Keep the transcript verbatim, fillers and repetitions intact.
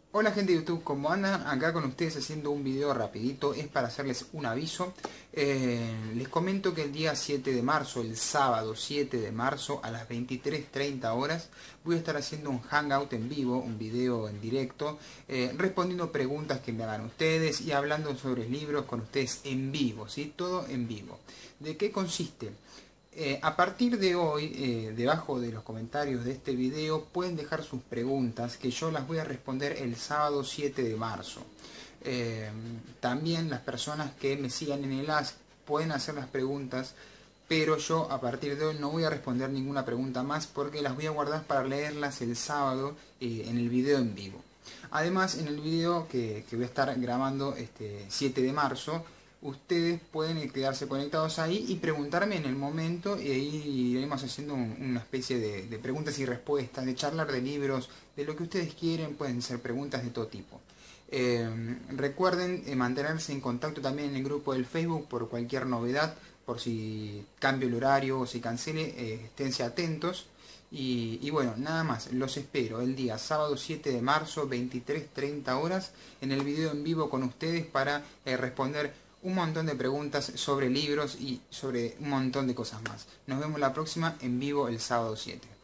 Hola gente de YouTube, ¿cómo andan? Acá con ustedes haciendo un video rapidito, es para hacerles un aviso. Eh, les comento que el día siete de marzo, el sábado siete de marzo a las veintitrés treinta horas, voy a estar haciendo un hangout en vivo, un video en directo, eh, respondiendo preguntas que me hagan ustedes y hablando sobre libros con ustedes en vivo, ¿sí? Todo en vivo. ¿De qué consiste? Eh, a partir de hoy, eh, debajo de los comentarios de este video, pueden dejar sus preguntas que yo las voy a responder el sábado siete de marzo. Eh, también las personas que me sigan en el Ask pueden hacer las preguntas, pero yo a partir de hoy no voy a responder ninguna pregunta más porque las voy a guardar para leerlas el sábado eh, en el video en vivo. Además, en el video que, que voy a estar grabando este siete de marzo, ustedes pueden quedarse conectados ahí y preguntarme en el momento, y ahí iremos haciendo un, una especie de, de preguntas y respuestas, de charlar de libros, de lo que ustedes quieren. Pueden ser preguntas de todo tipo. Eh, recuerden eh, mantenerse en contacto también en el grupo del Facebook por cualquier novedad, por si cambio el horario o si cancele, eh, esténse atentos. Y, y bueno, nada más, los espero el día sábado siete de marzo, veintitrés treinta horas, en el video en vivo con ustedes para eh, responder un montón de preguntas sobre libros y sobre un montón de cosas más. Nos vemos la próxima en vivo el sábado siete.